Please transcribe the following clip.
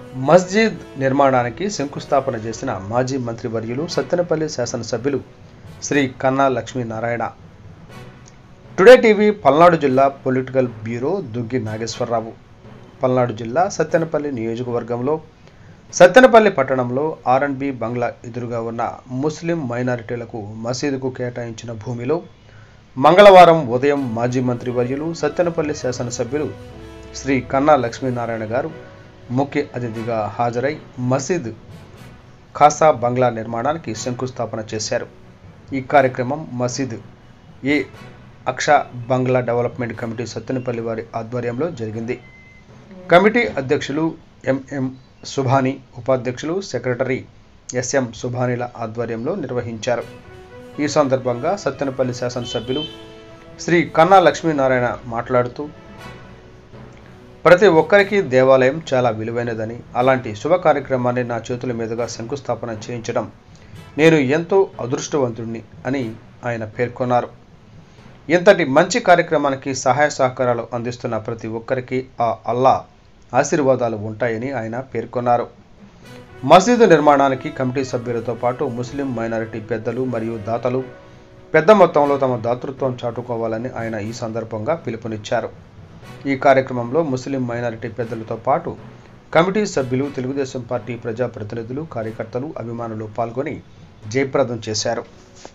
మస్జిద్ నిర్మాణానికి శంకుస్థాపన చేసిన మాజీ మంత్రివర్యులు సత్తెనపల్లి శాసనసభ్యులు శ్రీ కన్నా లక్ష్మీనారాయణ. టుడే టీవీ పల్నాడు జిల్లా పొలిటికల్ బ్యూరో దుగ్గి నాగేశ్వరరావు. పల్నాడు జిల్లా సత్తెనపల్లి నియోజకవర్గంలో సత్తెనపల్లి పట్టణంలో R&B బంగ్లా ఎదురుగా ఉన్న ముస్లిం మైనారిటీలకు మసీదుకు కేటాయించిన భూమిలో మంగళవారం ఉదయం మాజీ మంత్రివర్యులు సత్తెనపల్లి శాసనసభ్యులు శ్రీ కన్నా లక్ష్మీనారాయణ గారు ముఖ్య అతిథిగా హాజరై మసీద్ ఖాసా బంగ్లా నిర్మాణానికి శంకుస్థాపన చేశారు. ఈ కార్యక్రమం మసీద్ ఏ అక్షా బంగ్లా డెవలప్మెంట్ కమిటీ సత్తెనపల్లి వారి ఆధ్వర్యంలో జరిగింది. కమిటీ అధ్యక్షులు ఎంఎం సుభాని, ఉపాధ్యక్షులు సెక్రటరీ ఎస్ఎం సుభానిల ఆధ్వర్యంలో నిర్వహించారు. ఈ సందర్భంగా సత్తెనపల్లి శాసనసభ్యులు శ్రీ కన్నా లక్ష్మీనారాయణ మాట్లాడుతూ, ప్రతి ఒక్కరికి దేవాలయం చాలా విలువైనదని, అలాంటి శుభ కార్యక్రమాన్ని నా చేతుల మీదుగా శంకుస్థాపన చేయించడం నేను ఎంతో అదృష్టవంతుడిని అని ఆయన పేర్కొన్నారు. ఇంతటి మంచి కార్యక్రమానికి సహాయ సహకారాలు అందిస్తున్న ప్రతి ఒక్కరికి ఆ అల్లా ఆశీర్వాదాలు ఉంటాయని ఆయన పేర్కొన్నారు. మసీదు నిర్మాణానికి కమిటీ సభ్యులతో పాటు ముస్లిం మైనారిటీ పెద్దలు మరియు దాతలు పెద్ద మొత్తంలో తమ దాతృత్వం చాటుకోవాలని ఆయన ఈ సందర్భంగా పిలుపునిచ్చారు. ఈ కార్యక్రమంలో ముస్లిం మైనారిటీ పెద్దలతో పాటు కమిటీ సభ్యులు, తెలుగుదేశం పార్టీ ప్రజాప్రతినిధులు, కార్యకర్తలు, అభిమానులు పాల్గొని జయప్రదం చేశారు.